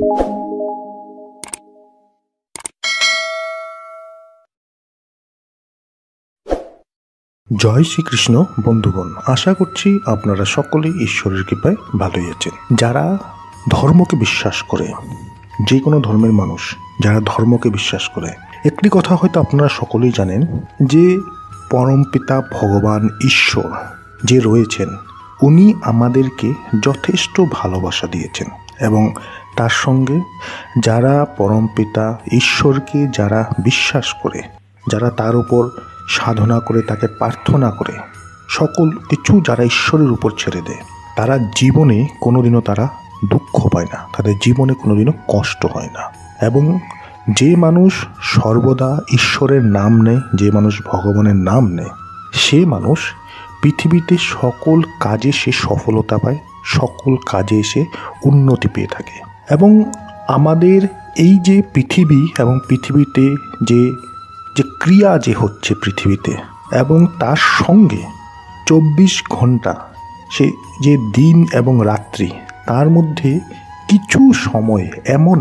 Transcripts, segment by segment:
জয় শ্রীকৃষ্ণ বন্ধুগণ, আশা করছি আপনারা সকলেই ঈশ্বরের কৃপায় ভালোই আছেন। যারা ধর্মকে বিশ্বাস করে, যে কোনো ধর্মের মানুষ যারা ধর্মকে বিশ্বাস করে, একটি কথা হয়তো আপনারা সকলেই জানেন যে পরমপিতা ভগবান ঈশ্বর যে রয়েছেন, উনি আমাদেরকে যথেষ্ট ভালোবাসা দিয়েছেন এবং তার সঙ্গে যারা পরমপিতা ঈশ্বরকে যারা বিশ্বাস করে, যারা তার উপর সাধনা করে, তাকে প্রার্থনা করে, সকল কিছু যারা ঈশ্বরের উপর ছেড়ে দেয়, তারা জীবনে কোনোদিনও তারা দুঃখ পায় না, তাদের জীবনে কোনোদিনও কষ্ট হয় না। এবং যে মানুষ সর্বদা ঈশ্বরের নাম নেয়, যে মানুষ ভগবানের নাম নেয়, সে মানুষ পৃথিবীতে সকল কাজে সে সফলতা পায়, সকল কাজে সে উন্নতি পেয়ে থাকে। এবং আমাদের এই যে পৃথিবী এবং পৃথিবীতে যে ক্রিয়া যে হচ্ছে পৃথিবীতে, এবং তার সঙ্গে 24 ঘন্টা সে যে দিন এবং রাত্রি, তার মধ্যে কিছু সময় এমন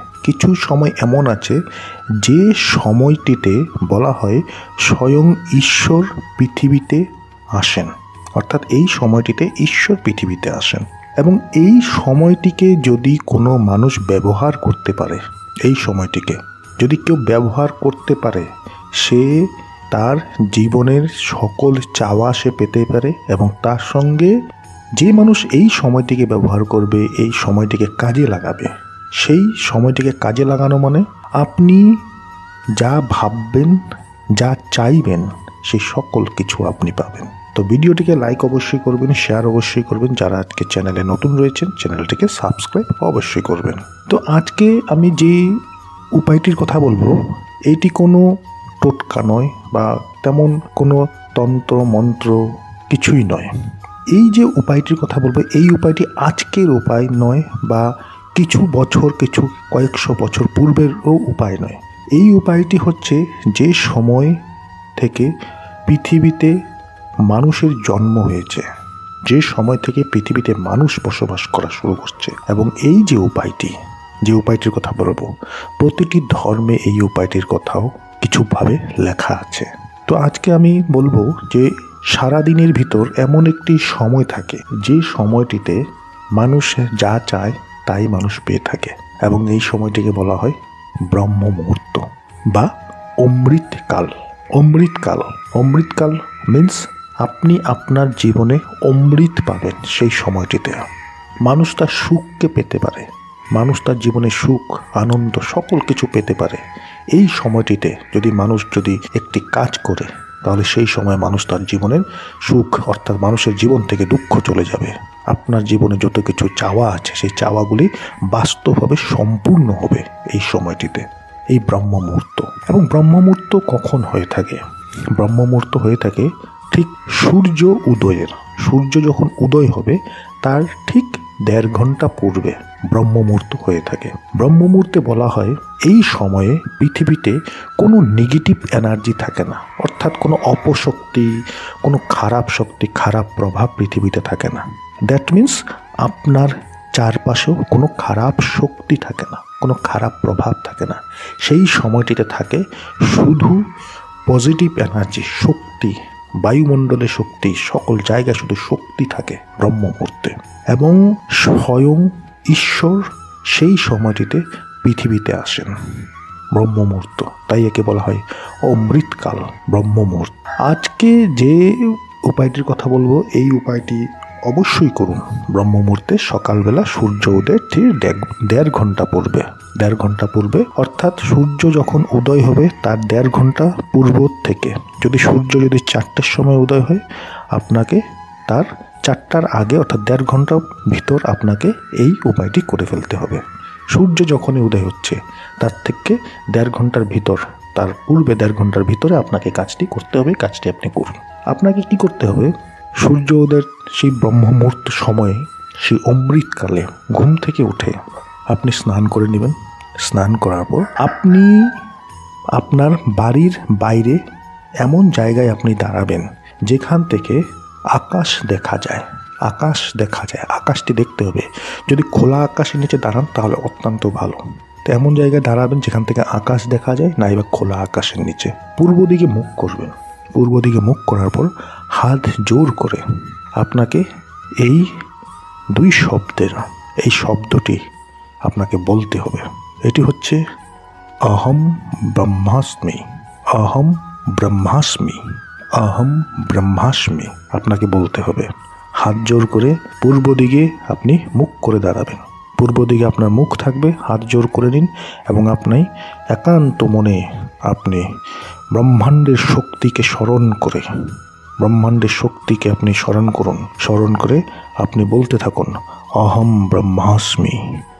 আছে যে সময়টিতে বলা হয় স্বয়ং ঈশ্বর পৃথিবীতে আসেন। অর্থাৎ এই সময়টিতে ঈশ্বর পৃথিবীতে আসেন এবং এই সময়টিকে যদি কোনো মানুষ ব্যবহার করতে পারে, এই সময়টিকে যদি কেউ ব্যবহার করতে পারে, সে তার জীবনের সকল চাওয়া সে পেতে পারে। এবং তার সঙ্গে যে মানুষ এই সময়টিকে ব্যবহার করবে, এই সময়টিকে কাজে লাগাবে, সেই সময়টিকে কাজে লাগানো মানে আপনি যা ভাববেন, যা চাইবেন, সেই সকল কিছু আপনি পাবেন। তো ভিডিওটিকে লাইক অবশ্যই করবেন, শেয়ার অবশ্যই করবেন। যারা আজকে চ্যানেলে নতুন রয়েছেন, চ্যানেলটিকে সাবস্ক্রাইব অবশ্যই করবেন। তো আজকে আমি যে উপায়টির কথা বলবো, এইটি কোনো টোটকা নয় বা তেমন কোনো তন্ত্র মন্ত্র কিছুই নয়। এই যে উপায়টির কথা বলবো, এই উপায়টি আজকের উপায় নয় বা কিছু কয়েকশো বছর পূর্বেরও উপায় নয়। এই উপায়টি হচ্ছে যে সময় থেকে পৃথিবীতে মানুষের জন্ম হয়েছে, যে সময় থেকে পৃথিবীতে মানুষ বসবাস করা শুরু করছে। এবং এই যে উপায়টির কথা বলবো, প্রতিটি ধর্মে এই উপায়টির কথাও কিছুভাবে লেখা আছে। তো আজকে আমি বলবো যে সারাদিনের ভিতর এমন একটি সময় থাকে, যে সময়টিতে মানুষ যা চায় তাই মানুষ পেয়ে থাকে, এবং এই সময়টিকে বলা হয় ব্রহ্ম মুহূর্ত বা অমৃতকাল। অমৃতকাল মিন্স আপনি আপনার জীবনে অমৃত পাবেন। সেই সময়টিতে মানুষ তার সুখকে পেতে পারে, মানুষ তার জীবনে সুখ, আনন্দ সকল কিছু পেতে পারে। এই সময়টিতে যদি মানুষ একটি কাজ করে, তাহলে সেই সময় মানুষ তার জীবনের সুখ, অর্থাৎ মানুষের জীবন থেকে দুঃখ চলে যাবে। আপনার জীবনে যত কিছু চাওয়া আছে, সেই চাওয়াগুলি বাস্তবভাবে সম্পূর্ণ হবে এই সময়টিতে, এই ব্রহ্ম মুহূর্ত। এবং ব্রহ্ম মুহূর্ত কখন হয়ে থাকে? ব্রহ্ম মুহূর্ত হয়ে থাকে ঠিক সূর্য যখন উদয় হবে তার ঠিক 1.5 ঘন্টা পূর্বে ব্রহ্ম মুহূর্ত হয়ে থাকে। ব্রহ্ম মুহূর্তে বলা হয় এই সময়ে পৃথিবীতে কোনো নেগেটিভ এনার্জি থাকে না, অর্থাৎ কোনো অপশক্তি, কোনো খারাপ শক্তি, খারাপ প্রভাব পৃথিবীতে থাকে না। দ্যাট মিন্স আপনার চারপাশেও কোনো খারাপ শক্তি থাকে না, কোনো খারাপ প্রভাব থাকে না। সেই সময়টিতে থাকে শুধু পজিটিভ এনার্জি, শক্তি, বায়ুমণ্ডলে শক্তি, সকল জায়গায় শুধু শক্তি থাকে ব্রহ্ম মুহূর্তে। এবং স্বয়ং ঈশ্বর সেই সময়টিতে পৃথিবীতে আসেন, ব্রহ্ম মুহূর্ত। তাই একে বলা হয় অমৃতকাল, ব্রহ্ম মুহূর্ত। আজকে যে উপায়টির কথা বলবো, এই উপায়টি অবশ্যই করুন ব্রহ্ম মুহূর্তে, সকালবেলা সূর্য উদয়ের ঠিক 1.5 ঘন্টা পূর্বে। অর্থাৎ সূর্য যখন উদয় হবে তার 1.5 ঘন্টা পূর্ব থেকে, সূর্য যদি 4টার সময় উদয় হয়, আপনাকে তার 4টার আগে অর্থাৎ 1.5 ঘন্টার ভিতর আপনাকে এই উপায়টি করে ফেলতে হবে। সূর্য যখনই উদয় হচ্ছে তার থেকে 1.5 ঘন্টার ভিতর, তার পূর্বে 1.5 ঘন্টার ভিতরে আপনাকে কাজটি করতে হবে। কাজটি আপনি করুন। আপনাকে কি করতে হবে? সূর্য উদয়ের সেই ব্রহ্ম মুহূর্ত সময়ে, সেই অমৃতকালে ঘুম থেকে উঠে আপনি স্নান করে নেবেন। স্নান করার পর আপনি আপনার বাড়ির বাইরে এমন জায়গায় আপনি দাঁড়াবেন যেখান থেকে আকাশ দেখা যায়। আকাশ দেখা যায়, আকাশটি দেখতে হবে। যদি খোলা আকাশের নিচে দাঁড়ান তাহলে অত্যন্ত ভালো। তো এমন জায়গায় দাঁড়াবেন যেখান থেকে আকাশ দেখা যায়, নাইবা খোলা আকাশের নিচে। পূর্ব দিকে মুখ করবেন। পূর্ব দিকে মুখ করার পর হাত জোর করে আপনাকে এই 2 শব্দের এই শব্দটি আপনাকে বলতে হবে। এটি হচ্ছে অহম ব্রহ্মাস্মি, অহম ব্রহ্মাস্মি, অহম ব্রহ্মাস্মি। আপনাকে বলতে হবে। হাত জোর করে পূর্ব দিকে আপনি মুখ করে দাঁড়াবেন। পূর্ব দিকে আপনার মুখ থাকবে, হাত জোর করে নিন এবং আপনি একান্ত মনে আপনি ব্রহ্মাণ্ডের শক্তিকে স্মরণ করে, ব্রহ্মাণ্ডের শক্তিকে আপনি স্মরণ করুন। স্মরণ করে আপনি বলতে থাকুন অহম ব্রহ্মাস্মি,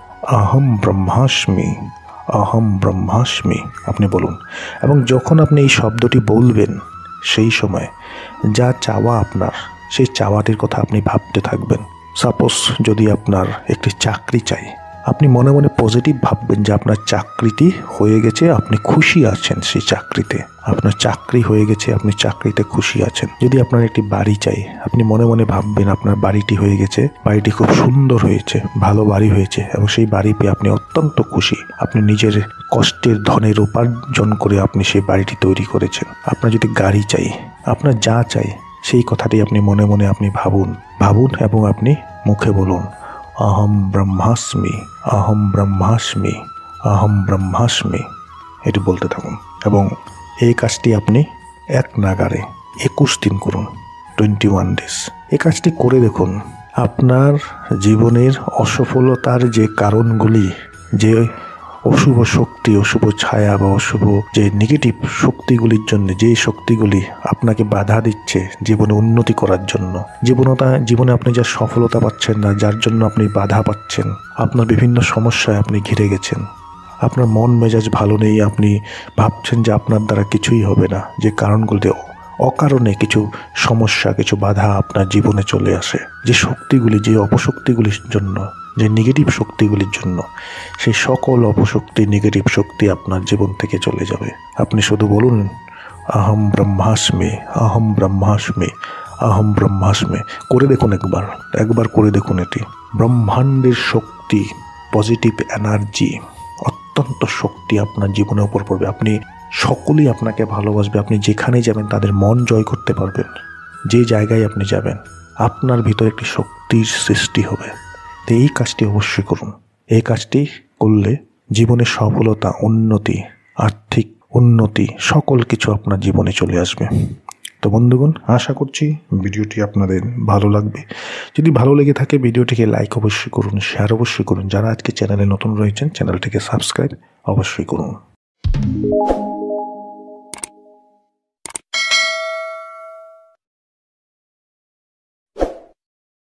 অহম ব্রহ্মাস্মি, অহম ব্রহ্মাস্মি। আপনি বলুন এবং যখন আপনি এই শব্দটি বলবেন সেই সময় যা চাওয়া আপনার, সেই চাওয়াটির কথা আপনি ভাবতে থাকবেন। সাপোজ যদি আপনার একটি চাকরি চাই, আপনি মনে মনে পজিটিভ ভাববেন যে আপনার চাকরিটি হয়ে গেছে, আপনি খুশি আছেন সেই চাকরিতে। আপনার চাকরি হয়ে গেছে, আপনি চাকরিতে খুশি আছেন। যদি আপনার একটি বাড়ি চাই, আপনি মনে মনে ভাববেন আপনার বাড়িটি হয়ে গেছে, বাড়িটি খুব সুন্দর হয়েছে, ভালো বাড়ি হয়েছে এবং সেই বাড়ি পেয়ে আপনি অত্যন্ত খুশি। আপনি নিজের কষ্টের ধনের উপার্জন করে আপনি সেই বাড়িটি তৈরি করেছেন। আপনার যদি গাড়ি চাই, আপনার যা চাই সেই কথাটি আপনি মনে মনে আপনি ভাবুন এবং আপনি মুখে বলুন অহম ব্রহ্মাস্মি, অহম ব্রহ্মাস্মি, অহম ব্রহ্মাস্মি। এটি বলতে থাকুন এবং এই কাজটি আপনি এক নাগাড়ে 21 দিন করুন, 21 ডেজ। এই কাজটি করে দেখুন আপনার জীবনের অসফলতার যে কারণগুলি, যে অশুভ শক্তি, অশুভ ছায়া বা অশুভ যে নেগেটিভ শক্তিগুলির জন্য, যে শক্তিগুলি আপনাকে বাধা দিচ্ছে জীবনে উন্নতি করার জন্য, জীবনে আপনি যা সফলতা পাচ্ছেন না, যার জন্য আপনি বাধা পাচ্ছেন, আপনার বিভিন্ন সমস্যায় আপনি ঘিরে গেছেন, আপনার মন মেজাজ ভালো নেই, আপনি ভাবছেন যে আপনার দ্বারা কিছুই হবে না, যে কারণগুলিতে অকারণে কিছু সমস্যা, কিছু বাধা আপনার জীবনে চলে আসে, যে শক্তিগুলি, যে অপশক্তিগুলির জন্য, যে নেগেটিভ শক্তিগুলির জন্য, সেই সকল অপশক্তি, নেগেটিভ শক্তি আপনার জীবন থেকে চলে যাবে। আপনি শুধু বলুন অহম ব্রহ্মাস্মি, অহম ব্রহ্মাস্মি, অহম ব্রহ্মাস্মি। করে দেখুন, একবার করে দেখুন। এটি ব্রহ্মাণ্ডের শক্তি, পজিটিভ এনার্জি, অত্যন্ত শক্তি আপনার জীবনের উপর পড়বে। আপনি সকলেই আপনাকে ভালোবাসবে। আপনি যেখানে যাবেন তাদের মন জয় করতে পারবেন। যে জায়গায় আপনি যাবেন আপনার ভিতরে একটি শক্তির সৃষ্টি হবে। তো এই কাজটি অবশ্যই করুন। এই কাজটি করলে জীবনে সফলতা, উন্নতি, আর্থিক উন্নতি, সকল কিছু আপনার জীবনে চলে আসবে। তো বন্ধুগণ, আশা করছি ভিডিওটি আপনাদের ভালো লাগবে। যদি ভালো লেগে থাকে ভিডিওটিকে লাইক অবশ্যই করুন, শেয়ার অবশ্যই করুন। যারা আজকে চ্যানেলে নতুন রয়েছেন চ্যানেলটিকে সাবস্ক্রাইব অবশ্যই করুন।